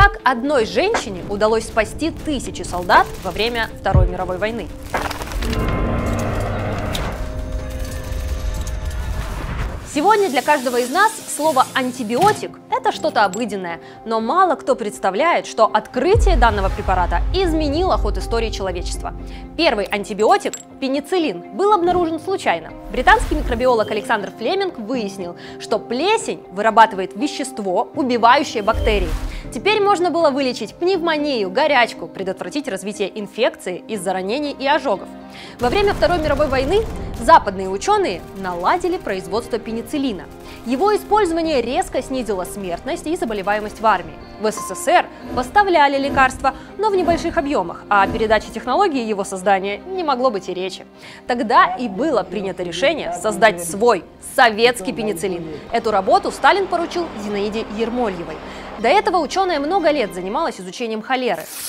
Как одной женщине удалось спасти тысячи солдат во время Второй мировой войны? Сегодня для каждого из нас слово «антибиотик» – это что-то обыденное, но мало кто представляет, что открытие данного препарата изменило ход истории человечества. Первый антибиотик – пенициллин – был обнаружен случайно. Британский микробиолог Александр Флеминг выяснил, что плесень вырабатывает вещество, убивающее бактерии. Теперь можно было вылечить пневмонию, горячку, предотвратить развитие инфекции из-за ранений и ожогов. Во время Второй мировой войны западные ученые наладили производство пенициллина. Его использование резко снизило смертность и заболеваемость в армии. В СССР поставляли лекарства, но в небольших объемах, а о передаче технологии его создания не могло быть и речи. Тогда и было принято решение создать свой советский пенициллин. Эту работу Сталин поручил Зинаиде Ермольевой. До этого ученая много лет занималась изучением холеры. В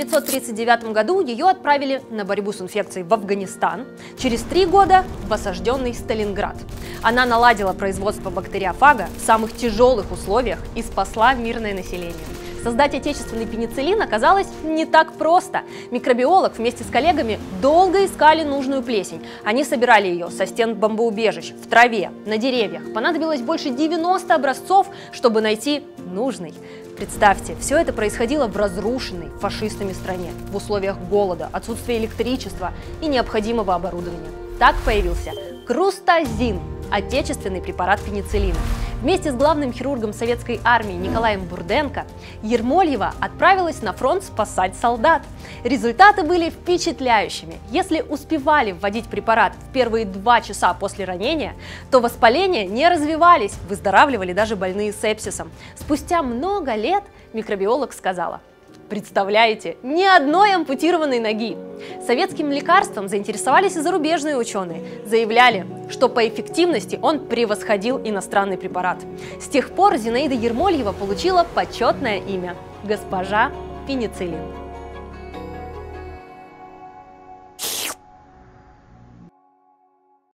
1939 году ее отправили на борьбу с инфекцией в Афганистан, через 3 года в осажденный Сталинград. Она наладила производство бактериофага в самых тяжелых условиях и спасла мирное население. Создать отечественный пенициллин оказалось не так просто. Микробиолог вместе с коллегами долго искали нужную плесень. Они собирали ее со стен бомбоубежищ, в траве, на деревьях. Понадобилось больше 90 образцов, чтобы найти нужный. Представьте, все это происходило в разрушенной фашистами стране, в условиях голода, отсутствия электричества и необходимого оборудования. Так появился крустазин, отечественный препарат пенициллина. Вместе с главным хирургом советской армии Николаем Бурденко Ермольева отправилась на фронт спасать солдат. Результаты были впечатляющими. Если успевали вводить препарат в первые 2 часа после ранения, то воспаления не развивались, выздоравливали даже больные сепсисом. Спустя много лет микробиолог сказала: представляете, ни одной ампутированной ноги. Советским лекарством заинтересовались и зарубежные ученые. Заявляли, что по эффективности он превосходил иностранный препарат. С тех пор Зинаида Ермольева получила почетное имя – госпожа Пенициллин.